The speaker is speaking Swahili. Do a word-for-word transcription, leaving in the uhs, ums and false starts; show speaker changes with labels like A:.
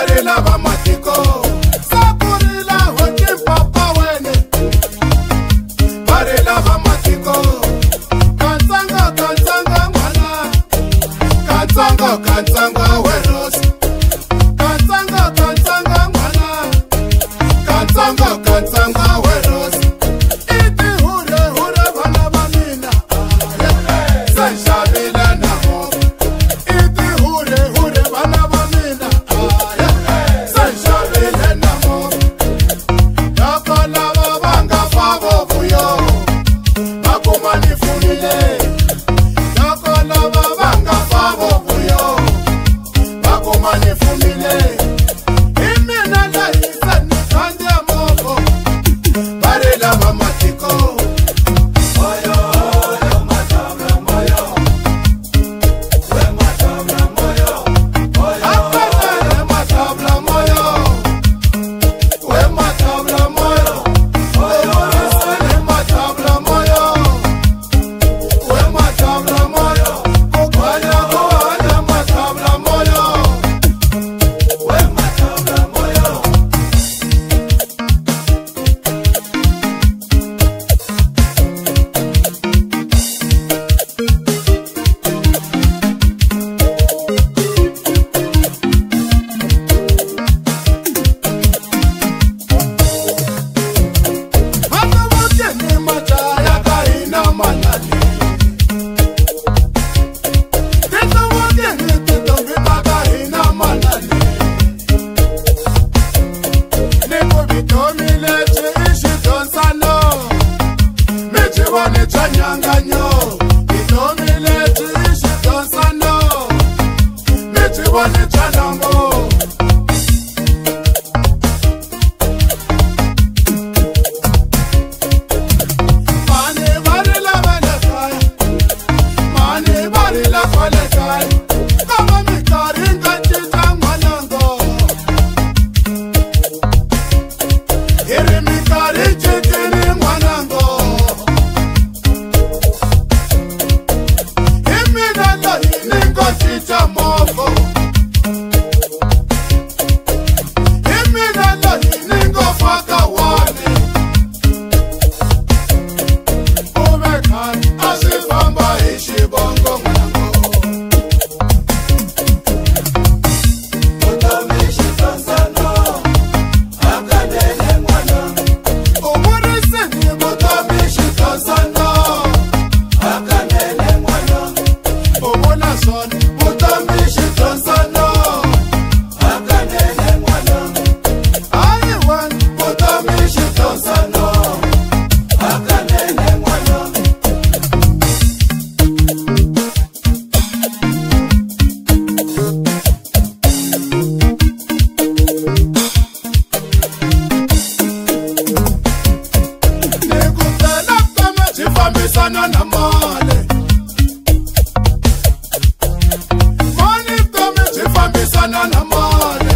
A: barela ba matiko sakurila hoki papa wene barela ba matiko kansanga kansanga mwana kansanga kansanga weros kansanga kansanga mwana kansanga kansanga weros iti hure hure bana banina sanshabila na ho iti hure hure bana banina sanshabila na ho yakola babanga fabo buyo bakumani funile yakola babanga fabo buyo bakumani funile imina la isani kandi amoko barela mamatiko moyo yo matabla moyo we matabla moyo moyo akana matabla moyo we matabla moyo moyo isani matabla moyo we matabla moyo kokwanya koanya matabla moyo we matabla moyo Mama wote ni mataya kaina manani Teta wote ni teta vipa kaina manani Neko bitomi leche ishi tonsano Meche wane chanyanganyo Bitomi leche ishi tonsano Meche wane chanango Mane barila balekai Mane barila kwalekai Kama mikari ngachita mwanango Iri mikari chikini mwanango Imidalo iningo chicha moko Imidalo iningo faka wane Obekan asifamba ishibongo mwanango Utamishi tansano Akadele mwanango Umurisini mutamishi tansano Akadele mwanango Umunason mutamishi tansano Akadele mwanango Aiwan mutamishi tansano Akadele mwanango Nikupela kama chifambisana na male Mani kama chifambisana na male